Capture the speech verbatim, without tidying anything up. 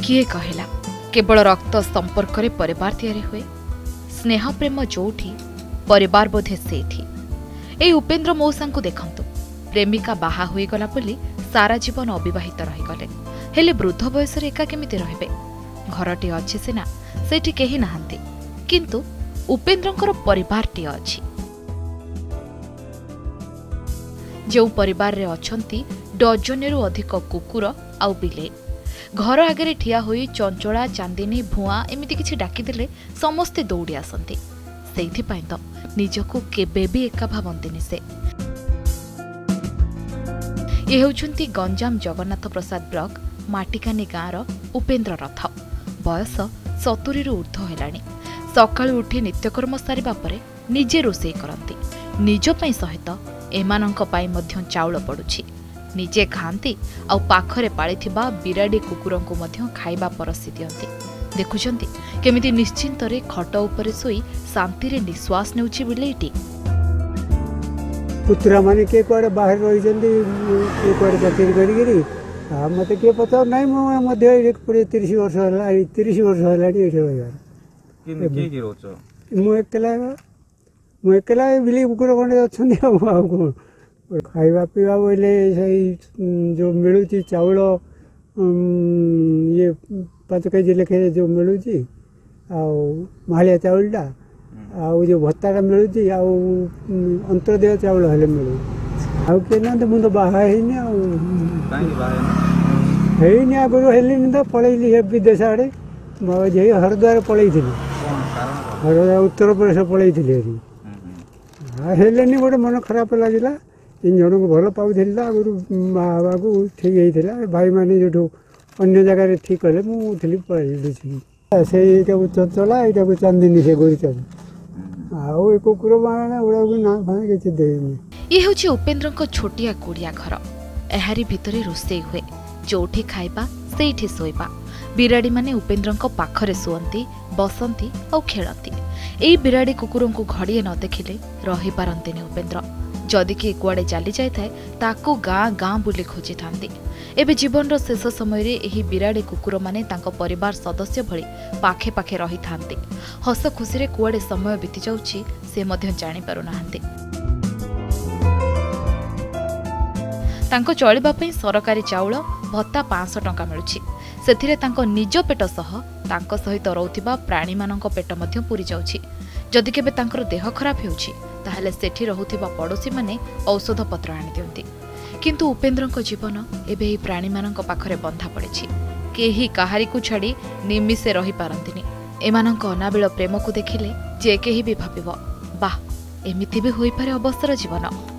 किए कहला केवल रक्त संपर्क रे परिवार तैयारी हुए स्नेह प्रेम जोठी परिवार बोधे सेठी। ए उपेन्द्र मौसा को देखंतु प्रेमिका बाहा होई गला बोली सारा जीवन अविवाहित रही गले हेले वृद्ध बयस रे एका केमिति रहबे। घरटी अछि सिना सेठी केही नाहंती किंतु उपेन्द्रंकर परिवारटी अछि। जो परिवार रे अछंती डजनेरु अधिक कुकुर आउ बिले घर आगे ठिया होई चंचला चांदिनी भुआ एमिति किछि डाकिदेले समस्ते दौड़ी आसंती। सेइथिपाई तो निजको केबे भी एका भावंतिनि से। ये हेउछंती गंजाम जगन्नाथ प्रसाद ब्लॉक माटिकानी गाँर उपेन्द्र रथ। बयस सतुरी रु ऊर्ध्व हेलाणी। सकाळु उठी नित्यकर्म सारिबा परे निजे रोषेई करंती। निज पई सहित एमानंक पाई मध्य चाउल पडुछि। निजे खाती आउ पाखरे पाळिथिबा बिराडी कुकुरंकु मध्य खाइबा परसी दियंती। देखुछंती केमिति निश्चिंतरे खट उपरे सोई शांति रे निश्वास नेउछि बिलेइटी। पुत्रा माने के कोडे बाहर रहि जंदी के कोडे चाकरी करी करी आ मते के पता नाही मो मध्ये एक पुरे तीस वर्ष होला तीस वर्ष होला डी एठे होय किन के के रोचो मो एकला मो एकला बिली कुकुर कोंडे अछंदी आ को खाइबा पीवा बोले सही जो मिलूची चाउल ये पाँच केजी लेखे जो मिलूची आउ मालिया चाउलटा आउ जो भत्ताटा मिलूची आउ अंतर्देय चाउल हेले मिलू आउ के ना तो मुंड बाहा हेनी आउ काई बाहा हेनी आगुरु हेलिनी तो पळैली हे विदेश आड़े बाबा जे हरद्वार पळैथिली हरद्वार उत्तर प्रदेश पळैथिली हेरी आ हेलेनी गोटे मन खराब लागिला। इन जन को भल पाऊला आगुरी माँ बाबा को ठीक होता भाई मैंने जो अन्य जगह ठीक कले मुझे पढ़ी से यहाँ चंचला यहाँ को चांदिनी से गोरी चांद आउ कुकुर माने गुड़ा ना फाने किसी देनी। ये हूँ उपेन्द्र छोटिया कुड़िया घर। एहारी भितरे रोषेई हुए जोठी खाइबा सेठी सोइबा। बिराड़ी माने उपेन्द्र पाखरे शुअंती बसंती और खेलती। एई बिराड़ी कुकुर को घड़िए न देखिले रही पारंतिनी उपेन्द्र। जदि किए कुआडे चली जाए ताकू गाँ गाँ बुली खोजी थांती। एबे जीवन शेष समय रे एही बिराड़ी कुकुर माने तांको परिवार सदस्य भली पाखे पाखे रही थांती। हस खुशी रे कुआडे समय बीती जाउछि से मध्य जानि पारु नाहंती। तांको चलिबा पई सरकारी चाउल भत्ता पाँच सौ टंका मिलुछि। सेथिरे तांको निज पेट सह तांको सहित रहउथिबा प्राणी मानक पेट मध्य पूरी जाउछि। जदि केबे तांकर देह खराब हेउछि ताहले सेठी रहउथिबा पड़ोसी माने औषध पत्र आनि दियंती। किंतु उपेन्द्रक जीवन एबे एही प्राणी मानक पाखरे बंधा पड़िछि। केही काहारी को छाड़ी निमिषे रही पारंतिनी। एमानक अनाबिल प्रेम को देखिले जे केही भी भाबिबो बाह एमिति भी होई पारे अवसर जीवन।